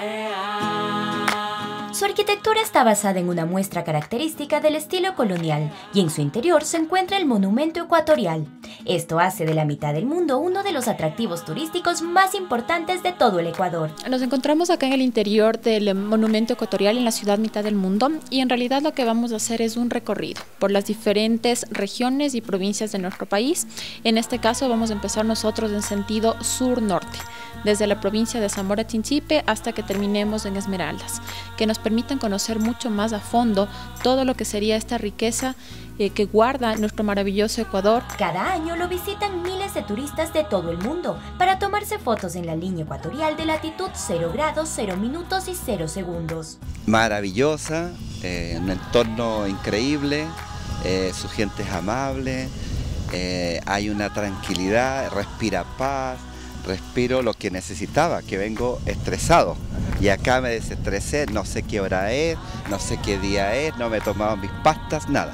Su arquitectura está basada en una muestra característica del estilo colonial y en su interior se encuentra el Monumento Ecuatorial. Esto hace de la mitad del mundo uno de los atractivos turísticos más importantes de todo el Ecuador. Nos encontramos acá en el interior del Monumento Ecuatorial en la ciudad mitad del mundo y en realidad lo que vamos a hacer es un recorrido por las diferentes regiones y provincias de nuestro país. En este caso vamos a empezar nosotros en sentido sur-norte, desde la provincia de Zamora Chinchipe hasta que terminemos en Esmeraldas, que nos permiten conocer mucho más a fondo todo lo que sería esta riqueza que guarda nuestro maravilloso Ecuador. Cada año lo visitan miles de turistas de todo el mundo para tomarse fotos en la línea ecuatorial de latitud 0 grados, 0 minutos y 0 segundos. Maravillosa, un entorno increíble, su gente es amable, hay una tranquilidad, respira paz. Respiro lo que necesitaba, que vengo estresado y acá me desestresé, no sé qué hora es, no sé qué día es, no me he tomado mis pastas, nada.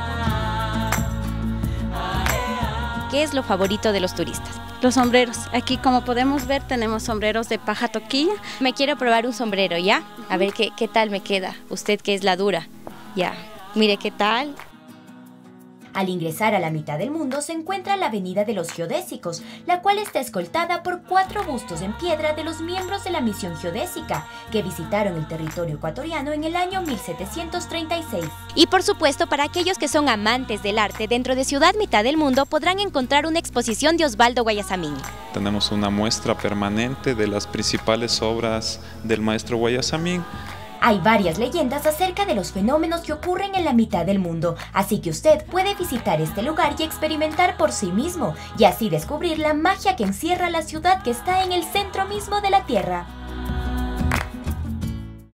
¿Qué es lo favorito de los turistas? Los sombreros. Aquí, como podemos ver, tenemos sombreros de paja toquilla. Me quiero probar un sombrero, ¿ya? A ver qué tal me queda. Usted que es la dura. Ya, mire qué tal. Al ingresar a la mitad del mundo se encuentra la Avenida de los Geodésicos, la cual está escoltada por 4 bustos en piedra de los miembros de la misión geodésica, que visitaron el territorio ecuatoriano en el año 1736. Y por supuesto, para aquellos que son amantes del arte, dentro de Ciudad Mitad del Mundo podrán encontrar una exposición de Osvaldo Guayasamín. Tenemos una muestra permanente de las principales obras del maestro Guayasamín. Hay varias leyendas acerca de los fenómenos que ocurren en la mitad del mundo, así que usted puede visitar este lugar y experimentar por sí mismo, y así descubrir la magia que encierra la ciudad que está en el centro mismo de la Tierra.